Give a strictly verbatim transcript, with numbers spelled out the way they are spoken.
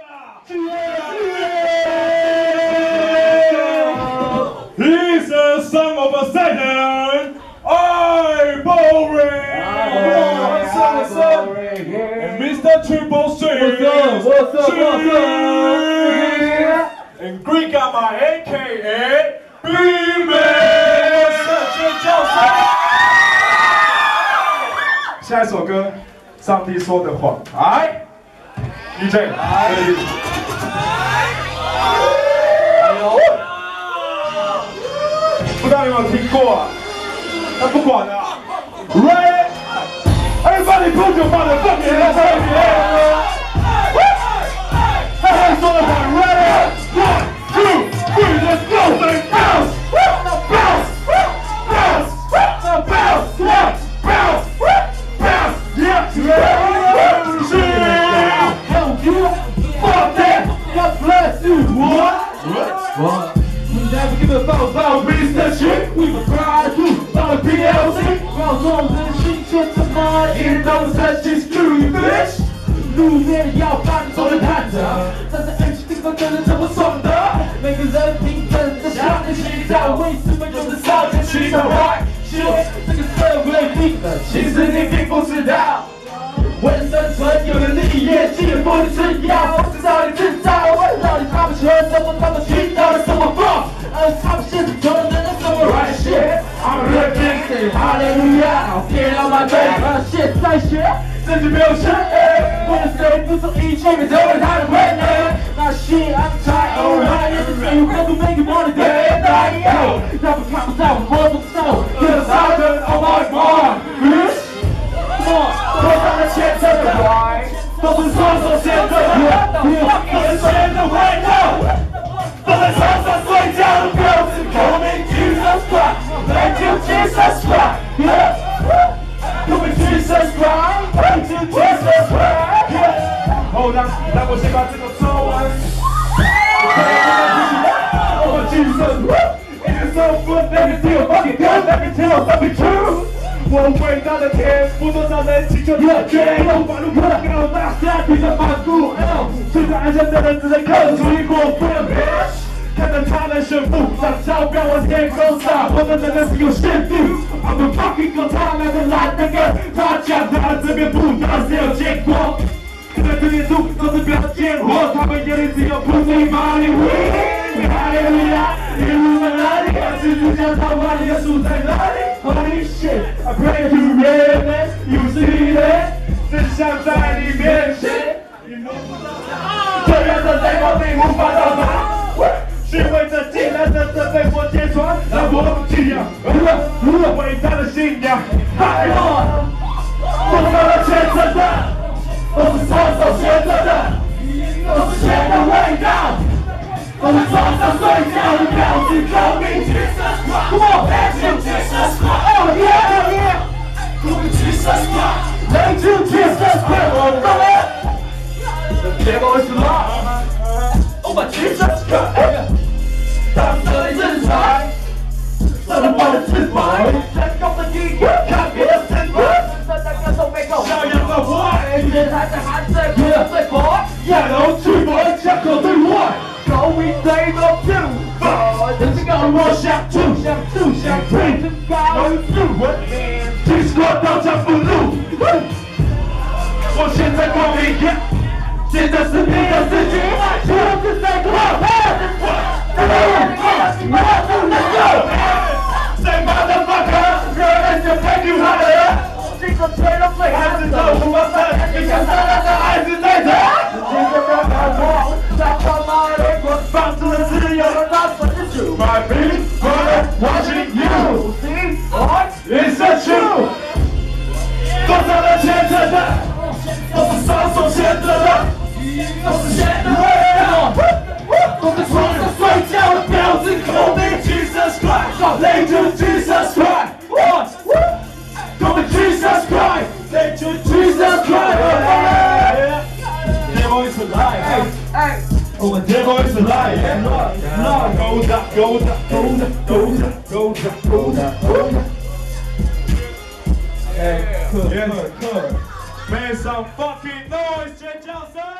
He's a son of a Satan. I boring. And Mister Triple C. What's up? What's up? What's up? And Greek got my A K A B-Man。下一首歌，上帝说的谎。来 ，D J， 来。不知道你有没有听过啊？那不管了 ，Ready？ Everybody put your motherfucking hands up in the air！ 上帝说的谎 ，Ready？ One, two, three, let's go! Say bounce, bounce, bounce, bounce, bounce, bounce, bounce, yeah, yeah. Hell yeah, fuck that. God bless you. What? What? We never give a fuck about Mister Shit. We will cry to about P L C. 让众人心牵着马，引导着去 screw you bitch。路面要搬走的看着，站在 H 地方的人怎么爽的？每个人平等的向着祈祷，为什么有人烧着祈祷坏？是这个社会病了，其实你并不知道。为了生存，有人利业绩不能吃药，不知道你制造，到底他们学什么？他们听到了什么话？而他们现在做的什么 right shit？ I'm looking， 哈利路亚，我贴到满背，而现在学。自己没有钱，为了谁付出一切，别成为他的傀儡。那些 I'm tired of lying， 谁又能够 make it money day and night？ 他们看不到我摸不到 ，Cause I don't know my mind。多少人牵着的怀，都是双手牵着的，都是牵着怀抱，都在床上睡觉的婊子。Call me Jesus Christ，Thank you Jesus Christ。Call me Jesus Christ，Thank you Jesus Christ。好的，那我先把这个说完。Oh Jesus，it is so good that you feel fucking good that you tell something true。我伟大的天赋，多少人祈求热血，无法路可高大下提着反骨。睡在安详的人只能克服一过分。看着他人炫富，让钞票往天空撒，我的能量是有限度。I'm a fucking god， 他那个懒得跟他讲，他这边不当谁有结果。这个这些猪都是表现货，他们眼里只有 pussy money weed。哈利路亚，一路在哪里？蜘蛛侠逃跑，你的树在哪里 ？Holy shit，I pray to heaven， you see it， 真相在你面前。这样的雷暴你无法到达。是为着进来的这被我揭穿，让我信仰，伟大的信仰。嗨哟，多少人牵着的，都是双手牵着的，都是钱的味道，都是床上睡觉的婊子。Call me Jesus Christ， Come on， Thank you Jesus Christ，Oh yeah yeah，Call me Jesus Christ，Thank you Jesus Christ。The devil is alive，Oh my Jesus Christ。当这里制裁，上了班的自白，成功的第一看别人失败，真的歌颂背后逍遥的坏，原来在含着苦的最白，亚楼去白，枪口对外，高一对都不白，人生高的我想住，想住想退，真高是文明，其实我刀枪不入，我现在光明眼，现在是你的事情，就是在过分。Say motherfucker， 热人就配你好人。这个吹了最还是豆腐王生，你想当然的还是在这。这个不要搞错，在他妈的滚，放逐了自由的大本主。My big brother watching you， see what is the truth？ 多少人牵着的，都是双手牵着的，都是钱的味道。都在床上睡觉的婊子 ，Call me Jesus Christ，Thank you Jesus Christ，Call me Jesus Christ，Thank you Jesus Christ。Devil is alive， Oh my devil is alive，Go down Go down Go down Go down Go down Go down Go down。哎，课课课 ，Make some fucking noise，尖叫声！